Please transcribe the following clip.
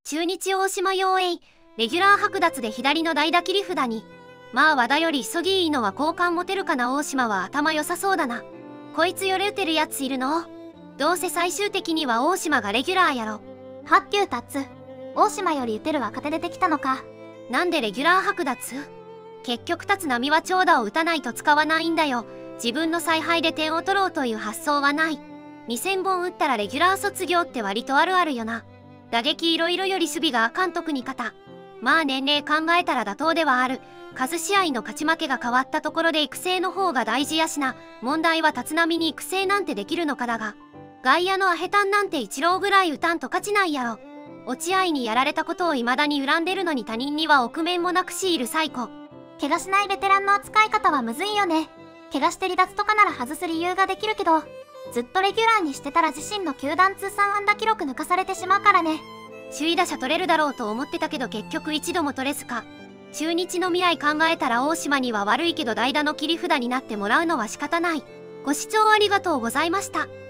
中日大島陽平、レギュラー剥奪で左の代打切り札に。まあ和田より急ぎいいのは好感持てるかな。大島は頭良さそうだな。こいつより打てるやついるの？どうせ最終的には大島がレギュラーやろ。 はっきゅうたつ。大島より打てる若手出てきたのか。 なんでレギュラー剥奪？結局立浪は長打を打たないと使わないんだよ。自分の采配で点を取ろうという発想はない。2000本打ったらレギュラー卒業って割とあるあるよな。打撃いろいろより守備が監督に肩。まあ年齢考えたら妥当ではある。数試合の勝ち負けが変わったところで育成の方が大事やしな。問題は立浪に育成なんてできるのかだが。外野のアヘタンなんて一郎ぐらい打たんと勝ちないやろ。落合にやられたことを未だに恨んでるのに他人には臆面もなくしいる最高。 怪我しないベテランの扱い方はむずいよね。怪我して離脱とかなら外す理由ができるけど、ずっとレギュラーにしてたら自身の球団通算安打記録抜かされてしまうからね。 首位打者取れるだろうと思ってたけど結局一度も取れずか。中日の未来考えたら大島には悪いけど代打の切り札になってもらうのは仕方ない。ご視聴ありがとうございました。